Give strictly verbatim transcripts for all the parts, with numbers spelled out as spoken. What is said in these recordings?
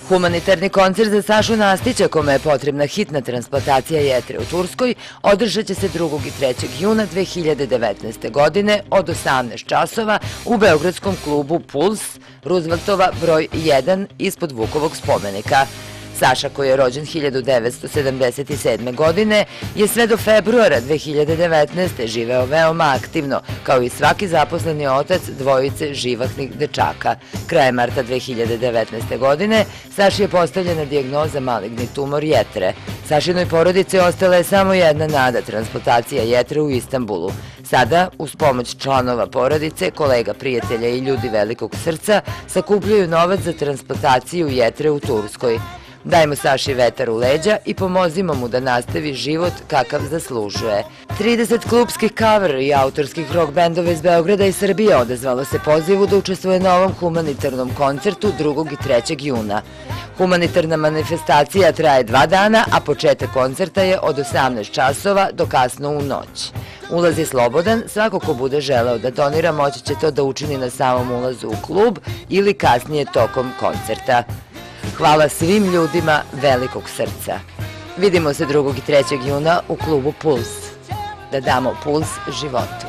Humanitarni koncert za Sašu Nastića, kome je potrebna hitna transplantacija jetre u Turskoj, održat će se drugog i trećeg juna dve hiljade devetnaeste. godine od osamnaest časova u beogradskom klubu Puls, Rooseveltova broj jedan ispod Vukovog spomenika. Saša, koji je rođen hiljadu devetsto sedamdeset sedme. godine, je sve do februara dve hiljade devetnaeste. živeo veoma aktivno, kao i svaki zaposleni otac dvojice živahnih dečaka. Krajem marta dve hiljade devetnaeste. godine Saši je postavljena dijagnoza maligni tumor jetre. Sašinoj porodici ostala je samo jedna nada, transplantacija jetre u Istanbulu. Sada, uz pomoć članova porodice, kolega, prijatelja i ljudi velikog srca, sakupljaju novac za transplantaciju jetre u Turskoj. Dajmo Saši vetar u leđa i pomozimo mu da nastavi život kakav zaslužuje. trideset klubskih cover i autorskih rock bendova iz Beograda i Srbije odazvalo se pozivu da učestvuje na ovom humanitarnom koncertu drugog i trećeg juna. Humanitarna manifestacija traje dva dana, a početak koncerta je od osamnaest časova do kasno u noć. Ulaz je slobodan, svako ko bude želeo da donira moći će to da učini na samom ulazu u klub ili kasnije tokom koncerta. Hvala svim ljudima velikog srca. Vidimo se drugog i trećeg juna u klubu Puls. Da damo puls životu.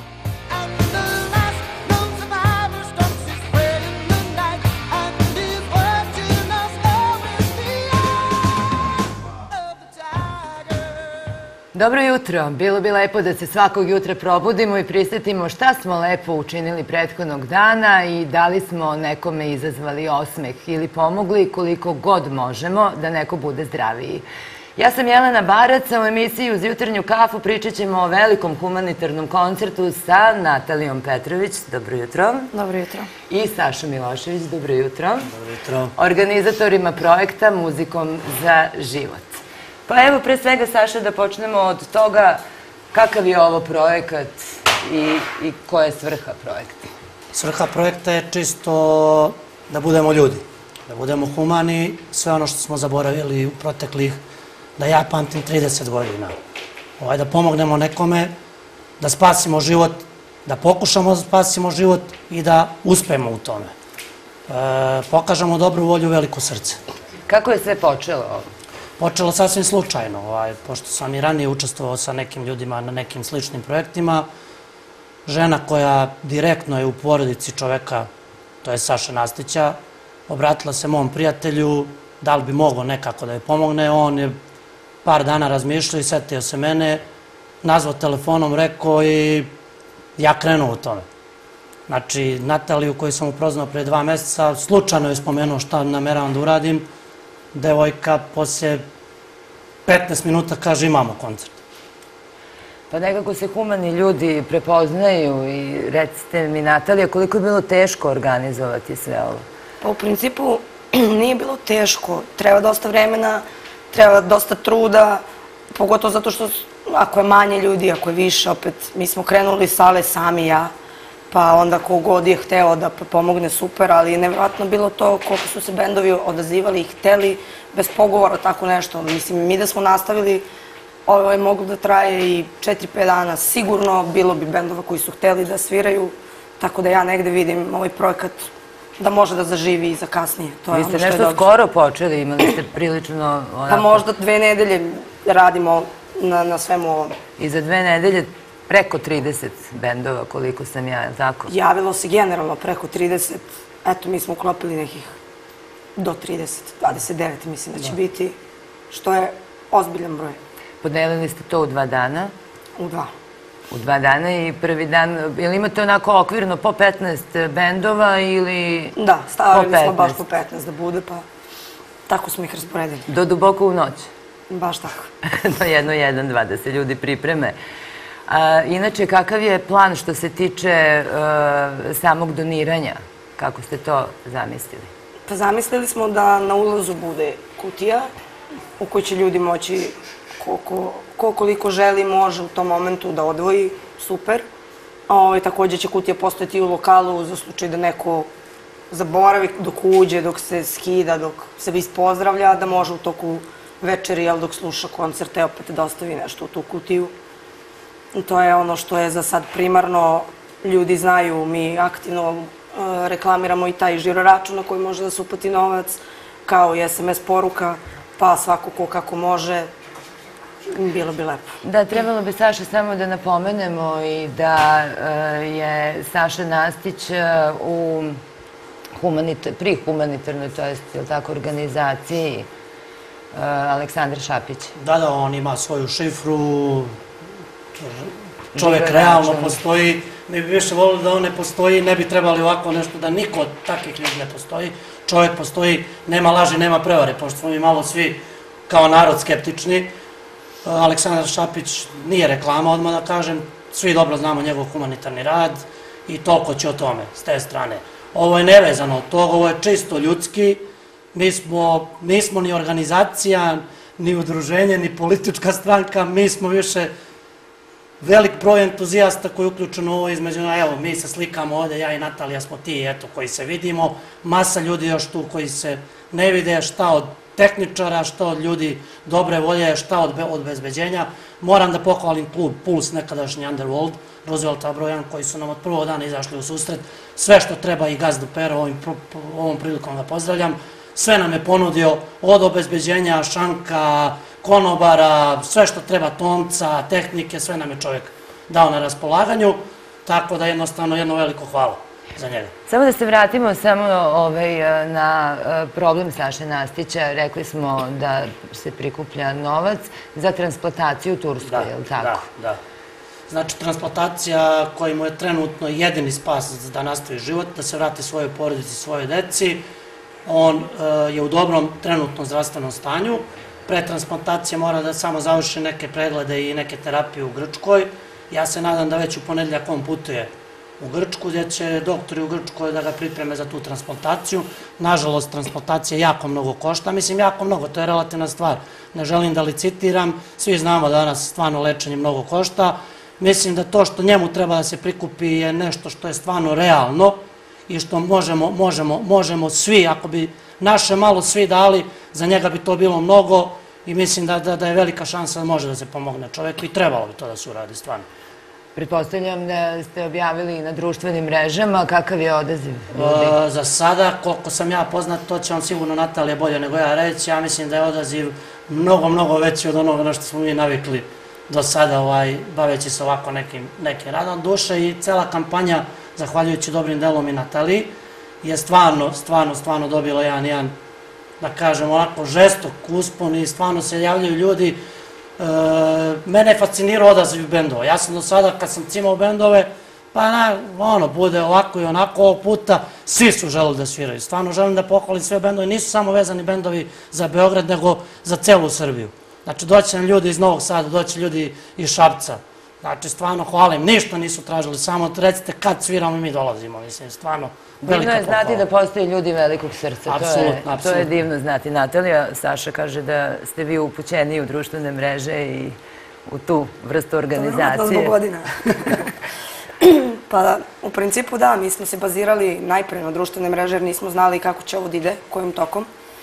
Dobro jutro. Bilo bi lepo da se svakog jutra probudimo i prisjetimo šta smo lepo učinili prethodnog dana i da li smo nekome izazvali osmeh ili pomogli koliko god možemo da neko bude zdraviji. Ja sam Jelena Barac, a u emisiji Uz jutarnju kafu pričat ćemo o velikom humanitarnom koncertu sa Natalijom Petrović. Dobro jutro. Dobro jutro. I Sašom Milošević. Dobro jutro. Dobro jutro. Organizatorima projekta Muzikom za život. Pa evo, pre svega, Saša, da počnemo od toga kakav je ovo projekat i koja je svrha projekta. Svrha projekta je čisto da budemo ljudi, da budemo humani, sve ono što smo zaboravili u proteklih, da ja pamtim trideset godina. Da pomognemo nekome, da spasimo život, da pokušamo da spasimo život i da uspemo u tome. Pokažemo dobru volju, veliko srce. Kako je sve počelo ovo? Počelo sasvim slučajno, pošto sam i ranije učestvovao sa nekim ljudima na nekim sličnim projektima. Žena koja direktno je u porodici čoveka, to je Saša Nastića, obratila se mom prijatelju da li bi mogao nekako da joj pomogne. On je par dana razmišljao i setio se mene, nazvao telefonom, rekao i ja krenuo u tome. Znači, Nataliju koju sam upoznao pre dva meseca, slučajno je spomenuo šta nameravam da uradim. Devojka poslije petnaest minuta kaže imamo koncert. Pa nekako se humani ljudi prepoznaju i recite mi, Natalija, koliko je bilo teško organizovati sve ovo? Pa u principu nije bilo teško. Treba dosta vremena, treba dosta truda, pogotovo zato što ako je manje ljudi, ako je više, opet mi smo krenuli sale sami ja, pa onda kogod je hteo da pomogne super, ali je nevjerojatno bilo to koliko su se bendovi odazivali i hteli bez pogovora tako nešto. Mislim, mi da smo nastavili, ovo je moglo da traje i četiri pet dana, sigurno bilo bi bendova koji su hteli da sviraju, tako da ja negde vidim ovaj projekat da može da zaživi i za kasnije. Vi ste nešto skoro počeli, imali ste prilično... Pa možda dve nedelje radimo na svemu ovom. I za dve nedelje preko trideset bendova, koliko sam ja, tako? Javilo se generalno preko trideset, eto mi smo uklopili nekih do trideset, dvadeset devet mislim da će biti, što je ozbiljan broj. Podelili ste to u dva dana? U dva. U dva dana i prvi dan, ili imate onako okvirno po petnaest bendova ili... Da, stavili smo baš po petnaest da bude, pa tako smo ih rasporedili. Do duboko u noć? Baš tako. Do jedno, jedan, dva, da se ljudi pripreme. Inače, kakav je plan što se tiče samog doniranja? Kako ste to zamislili? Pa zamislili smo da na ulazu bude kutija u kojoj će ljudi moći ko koliko želi može u tom momentu da odvoji, super. Također će kutija postojati i u lokalu za slučaj da neko zaboravi dok uđe, dok se skida, dok se ispozdravlja, da može u toku večeri, jel dok sluša koncerte, opet da ostavi nešto u tu kutiju. To je ono što je za sad primarno, ljudi znaju, mi aktivno reklamiramo i taj žiro račun na koji može da se uplati novac, kao i es em es poruka, pa svako ko kako može, bilo bi lepo. Da, trebalo bi, Saša, samo da napomenemo i da je Saša Nastić u pri humanitarnoj, to jest, je li tako, organizaciji Aleksandra Šapića. Da, da, on ima svoju šifru, čovjek realno postoji, mi bi više volili da on ne postoji, ne bi trebali ovako nešto, da niko od takvih ljudi ne postoji. Čovjek postoji, nema laži, nema prevare, pošto smo mi malo svi kao narod skeptični. Aleksandar Šapić nije reklama, odmah da kažem, svi dobro znamo njegov humanitarni rad i toliko će o tome, s te strane. Ovo je nevezano od toga, ovo je čisto ljudski, mi nismo ni organizacija, ni udruženje, ni politička stranka, mi smo više velik broj entuzijasta koji je uključen u ovo između, evo, mi se slikamo ovde, ja i Natalija smo ti, eto, koji se vidimo, masa ljudi još tu koji se ne vide, šta od tehničara, šta od ljudi dobre volje, šta od obezbeđenja. Moram da pohvalim klub Puls, nekadašnji Underworld, Roosevelta broj jedan, koji su nam od prvog dana izašli u susret. Sve što treba i gazdu Pero, ovom prilikom ga pozdravljam, sve nam je ponudio od obezbeđenja, šanka, konobara, sve što treba, tonca, tehnike, sve nam je čovjek dao na raspolaganju, tako da jednostavno jedno veliko hvala za njega. Samo da se vratimo samo na problem Saše Nastića. Rekli smo da se prikuplja novac za transplantaciju u Turskoj, je li tako? Da, da. Znači, transplantacija koji mu je trenutno jedini spas da nastavi život, da se vrati svojoj porodici, svojoj deci. On je u dobrom trenutnom zdravstvenom stanju. Pre transplantacije mora da samo završi neke preglede i neke terapije u Grčkoj. Ja se nadam da već u ponedeljak on putuje u Grčku, gdje će doktori u Grčkoj da ga pripreme za tu transplantaciju. Nažalost, transplantacija jako mnogo košta. Mislim, jako mnogo, to je relativna stvar. Ne želim da licitiram, svi znamo da danas stvarno lečenje mnogo košta. Mislim da to što njemu treba da se prikupi je nešto što je stvarno realno i što možemo, možemo, možemo svi, ako bi naše malo svi dali, za njega bi to bilo mnogo i mislim da, da, da je velika šansa da može da se pomogne čovjeku i trebalo bi to da se uradi stvarno. Pretpostavljam da ste objavili na društvenim mrežama, kakav je odaziv ljudi? Za sada, koliko sam ja poznat, to će vam sigurno Natalija bolje nego ja reći. Ja mislim da je odaziv mnogo, mnogo veći od onoga na što smo mi navikli do sada, baveći se ovako nekim radom duše i cela kampanja, zahvaljujući dobrim delom i Nataliji, je stvarno, stvarno, stvarno dobila jedan, jedan, da kažem, onako žestok uspon i stvarno se javljaju ljudi. Mene je fascinirao odaziv bendova. Ja sam do sada, kad sam cimao bendove, pa ono, bude ovako i onako, ovog puta svi su želeli da sviraju. Stvarno želim da pohvalim sve bendove. Nisu samo vezani bendovi za Beograd, nego za celu Srbiju. Znači, doći nam ljudi iz Novog Sada, doći ljudi iz Šapca. Znači, stvarno hvalim. Ništa nisu tražili, samo recite kad sviramo i mi dolazimo. Mislim, stvarno velika pohvala. Divno je znati da postoje ljudi velikog srca. Apsolutno, apsolutno. To je divno znati. Natalija, Saša kaže da ste vi upućeni u društvene mreže i u tu vrstu organizacije. To je zbog godina. Pa, u principu da, mi smo se bazirali najpre na društvene mreže jer nismo znali kako će ovo da ide, kojim tokom.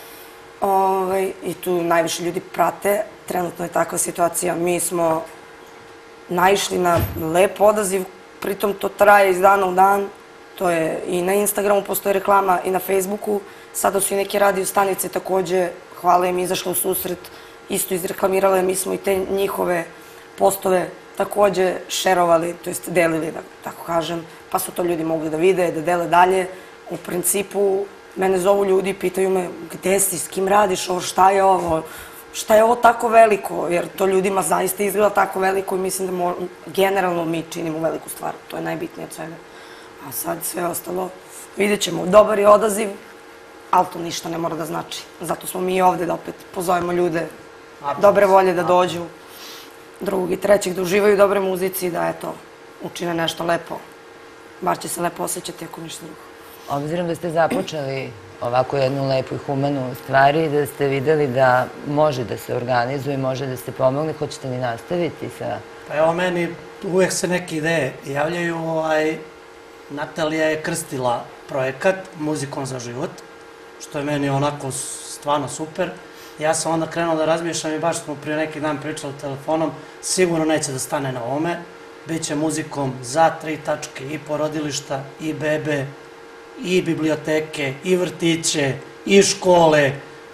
I tu najviše ljudi prate. Trenutno je takva situacija. Mi smo naišli na lep odaziv, pritom to traje iz dana u dan. To je i na Instagramu postoji reklama i na Facebooku. Sada su i neke radio stanice takođe, hvala im, izašle u susret, isto izreklamirale. Mi smo i te njihove postove takođe šerovali, to jest delili, da tako kažem, pa su to ljudi mogli da vide, da dele dalje. U principu, mene zovu ljudi i pitaju me gde si, s kim radiš ovo, šta je ovo, šta je ovo tako veliko, jer to ljudima zaista izgleda tako veliko i mislim da generalno mi činimo veliku stvar, to je najbitnije od svega. A sad sve ostalo, vidjet ćemo, dobar je odaziv, ali to ništa ne mora da znači. Zato smo mi ovde da opet pozovemo ljude dobre volje da dođu, drugog i trećeg, da uživaju dobre muzici i da, eto, učine nešto lepo. Bar će se lepo osjećati ako ništa drugo. Obzirom da ste započeli ovako jednu lepu i humanu stvar i da ste videli da može da se organizuje, može da se pomogne, hoćete li nastaviti sa... Pa evo, meni uvijek se neke ideje javljaju. Natalija je krstila projekat Muzikom za život, što je meni onako stvarno super. Ja sam onda krenuo da razmišljam i baš smo prije neki dan pričali telefonom, sigurno neće da stane na ovome. Biće muzikom za tri tačke i porodilišta, i bebe, i biblioteke, i vrtiće, i škole.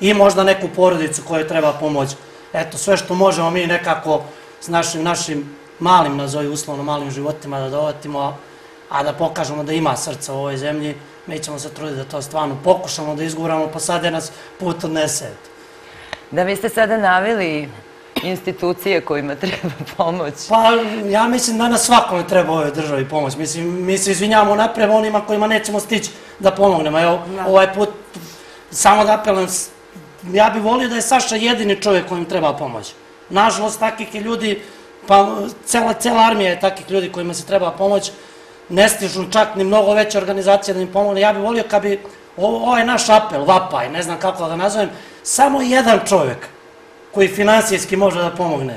i možda neku porodicu kojoj treba pomoć. Eto, sve što možemo mi nekako s našim, našim malim, nazovi uslovno malim životima da dovatimo, a da pokažemo da ima srca u ovoj zemlji, mi ćemo se truditi da to stvarno pokušamo da izguramo, pa sad je nas put odnese. Da, vi ste sada naveli institucije kojima treba pomoć. Pa, ja mislim da na svakome treba ovoj državi pomoć. Mislim, mi se izvinjamo napred onima kojima nećemo stići da pomognemo. Evo, ovaj put, samo da apelujem, ja bih volio da je Saša jedini čovjek kojim treba pomoć. Nažalost, takvih je ljudi, pa cela, cela armija je takvih ljudi kojima se treba pomoć, ne stižu čak ni mnogo veće organizacije da im pomogne. Ja bih volio kad bi ovaj naš apel, vapaj, ne znam kako da ga nazovem, samo jedan čovjek koji finansijski može da pomogne,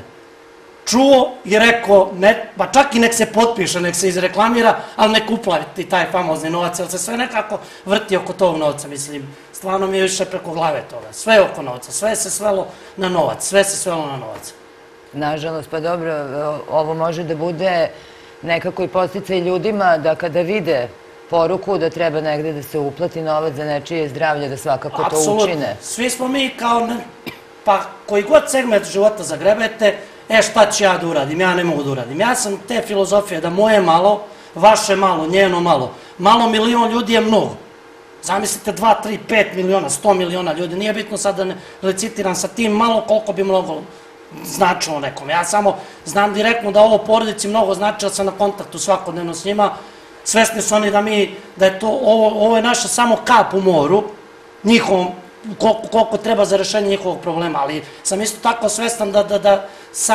čuo i rekao, pa čak i nek se potpiše, nek se izreklamira, ali nek uplati taj famozni novac, jer se sve nekako vrti oko tog novca, mislim, stvarno mi je više preko glave toga, sve oko novca, sve se svelo na novac, sve se svelo na novac. Nažalost, pa dobro, ovo može da bude nekako i podsticaj ljudima da kada vide poruku da treba negde da se uplati novac za nečije zdravlje, da svakako to učine. Apsolutno, svi smo mi kao, pa koji god segment života zagrebete, e šta ću ja da uradim, ja ne mogu da uradim. Ja sam te filozofije da moje malo, vaše malo, njeno malo, malo milion ljudi je mnogo. Zamislite dva, tri, pet miliona, sto miliona ljudi, nije bitno sad da ne licitiram sa tim malo koliko bi mnogo značilo nekom. Ja samo znam direktno da ovo porodici mnogo znači, da sam na kontaktu svakodnevno s njima. Svesni su oni da mi, da je to, ovo je naša samo kap u moru, njihovom, koliko treba za rešenje njihovog problema, ali sam isto tako svestan da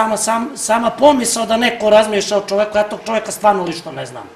sama pomisao da neko razmišlja o čoveku, ja tog čoveka stvarno lično ne znam.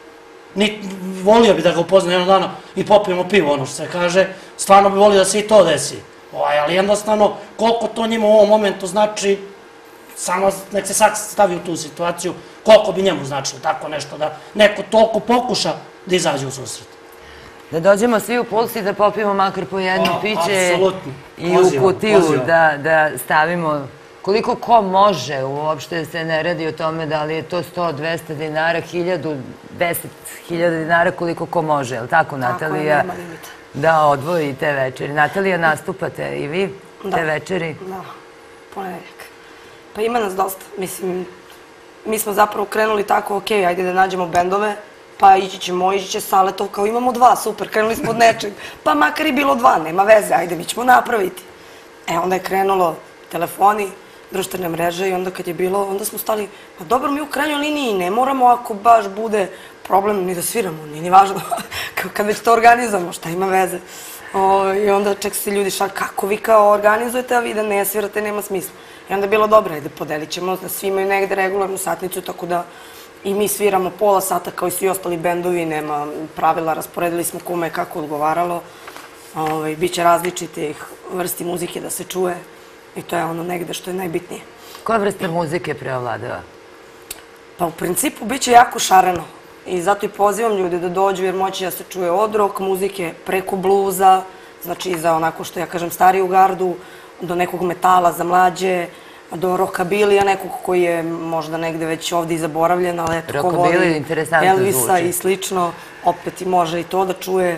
Volio bi da ga upoznam jednog dana i popijemo pivo, ono što se kaže, stvarno bi volio da se i to desi. Ali jednostavno, koliko to njima u ovom momentu znači, samo nek se sad stavi u tu situaciju, koliko bi njemu značilo tako nešto, da neko toliko pokuša da izađe u susret. Da dođemo svi u Puls i da popijemo makar po jedno piće i u kutiju da stavimo koliko ko može, uopšte se ne radi o tome da li je to sto, dvesta dinara, hiljadu, deset hiljada dinara, koliko ko može, je li tako, Natalija? Tako je, nema limita. Da odvoji te večeri. Natalija, nastupate i vi te večeri? Da, ponedeljak. Pa ima nas dosta, mislim, mi smo zapravo krenuli tako, ok, ajde da nađemo bendove, pa ići ćemo, ići će Saletov, kao imamo dva, super, krenuli smo od nečeg, pa makar i bilo dva, nema veze, ajde, mi ćemo napraviti. E, onda je krenulo telefoni, društvene mreže i onda kad je bilo, onda smo stali, pa dobro, mi u krajnjoj liniji ne moramo ako baš bude problem ni da sviramo, nije ni važno, kad već to organizamo, šta ima veze. I onda čak se ljudi šal, kako vi kao organizujete, a vi da ne svirate, nema smisla. I onda je bilo dobro, ajde, podelit ćemo, da svi imaju negde regularnu satnicu, tako da i mi sviramo pola sata kao i svi ostali bendovi, nema pravila, rasporedili smo kome kako odgovaralo. Biće različitih vrsti muzike da se čuje i to je ono negde što je najbitnije. Koja vrsta muzike preovladava? Pa u principu biće jako šareno i zato i pozivam ljude da dođu jer moći da se čuje od rock muzike preko bluza, znači za onako što ja kažem stariju gardu, do nekog metala za mlađe, do rockabilija nekog koji je možda negde već ovdje i zaboravljen, ali eto ko voli Elvisa i slično, opet i može i to da čuje.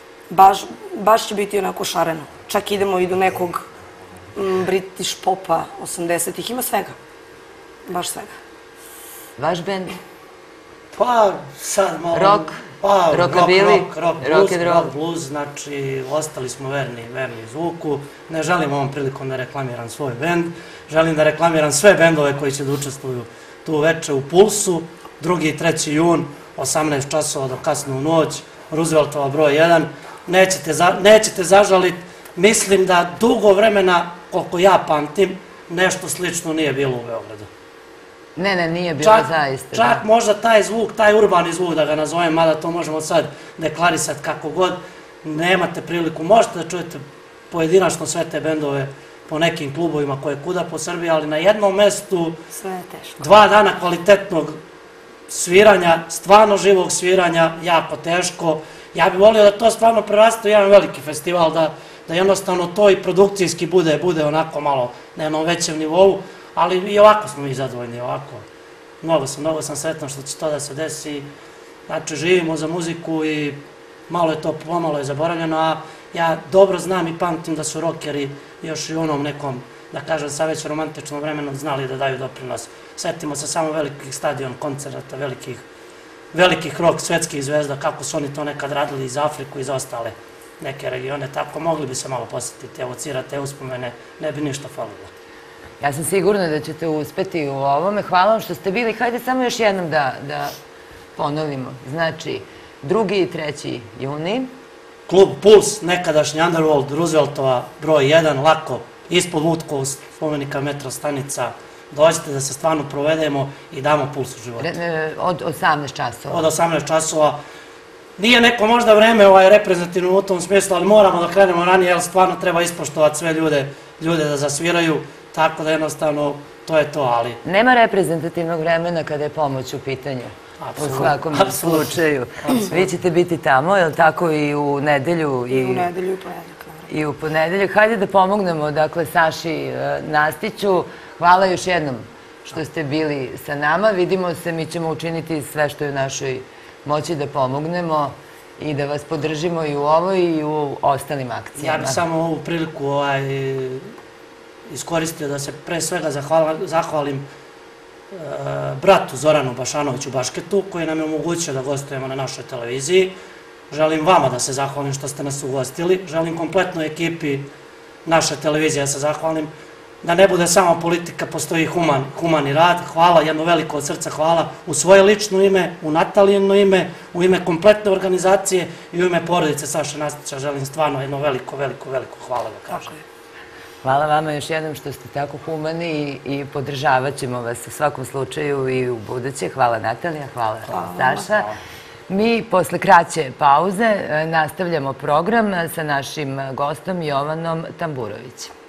Baš će biti onako šareno. Čak idemo i do nekog British popa osamdesetih, ima svega. Baš svega. Vaš bend? Pa sad malo... Rock? Rockabili? Rock, blues, znači ostali smo verni, verni zvuku. Ne želim ovom prilikom da reklamiram svoj bend. Želim da reklamiram sve bendove koji će da učestvuju tu veče u Pulsu. drugi i treći jun, osamnaest časova do kasno u noć, Rooseveltova broj jedan. Nećete zažaliti. Mislim da dugo vremena, koliko ja pamtim, nešto slično nije bilo u Beogradu. Ne, ne, nije bilo zaista. Čak možda taj zvuk, taj urbani zvuk da ga nazovem, mada to možemo sad deklarisati kako god, nemate priliku. Možete da čujete pojedinačno sve te bendove po nekim klubovima koje kuda po Srbiji, ali na jednom mestu dva dana kvalitetnog sviranja, stvarno živog sviranja, jako teško. Ja bih volio da to stvarno preraste u jedan veliki festival, da jednostavno to i produkcijski bude onako malo na jednom većem nivou, ali i ovako smo mi zadovoljni, ovako. Mnogo sam, mnogo sam sretan što će to da se desi. Znači, živimo za muziku i malo je to pomalo je zaboravljeno, a Ja dobro znam i pamtim da su rockeri još i u onom nekom, da kažem, sa već romantičnom vremenu znali da daju doprinos. Setimo se samo velikih stadion koncerata, velikih, velikih rock svetskih zvezda, kako su oni to nekad radili i za Afriku i za ostale neke regione. Tako mogli bi se malo posjetiti, evocirati te uspomene, ne bi ništa falilo. Ja sam sigurna da ćete uspeti u ovome. Hvala vam što ste bili. Hajde samo još jednom da, da ponovimo. Znači, drugi i treći juni. Klub Puls, nekadašnji Underworld, Rooseveltova, broj jedan, lako, ispod Vutkov spomenika metro stanica. Dođite da se stvarno provedemo i damo puls u životu. Od osamnaest časova. Od osamnaest časova. Nije neko možda vreme ovaj reprezentativno u tom smislu, ali moramo da krenemo ranije, jer stvarno treba ispoštovati sve ljude, ljude da zasviraju, tako da jednostavno to je to, ali... Nema reprezentativnog vremena kada je pomoć u pitanju. U svakom slučaju. Vi ćete biti tamo, je li tako, i u nedelju? I u nedelju i u ponedeljak. I u ponedeljak. Hajde da pomognemo, dakle, Saši Nastiću. Hvala još jednom što ste bili sa nama. Vidimo se, mi ćemo učiniti sve što je u našoj moći da pomognemo i da vas podržimo i u ovoj i u ostalim akcijama. Ja bih samo ovu priliku iskoristio da se pre svega zahvalim bratu Zoranu Bašanoviću Bašketu, koji nam je omogućio da gostujemo na našoj televiziji. Želim vama da se zahvalim što ste nas ugostili. Želim kompletnoj ekipi naše televizije da se zahvalim. Da ne bude samo politika, postoji humani rad. Hvala, jedno veliko od srca hvala u svoje lično ime, u Natalijino ime, u ime kompletne organizacije i u ime porodice Saše Nastića. Želim stvarno jedno veliko, veliko, veliko hvala da kažem. Hvala vama još jednom što ste tako humani i podržavat ćemo vas u svakom slučaju i u buduće. Hvala Natalija, hvala Saša. Mi posle kraće pauze nastavljamo program sa našim gostom Jovanom Tamburovićem.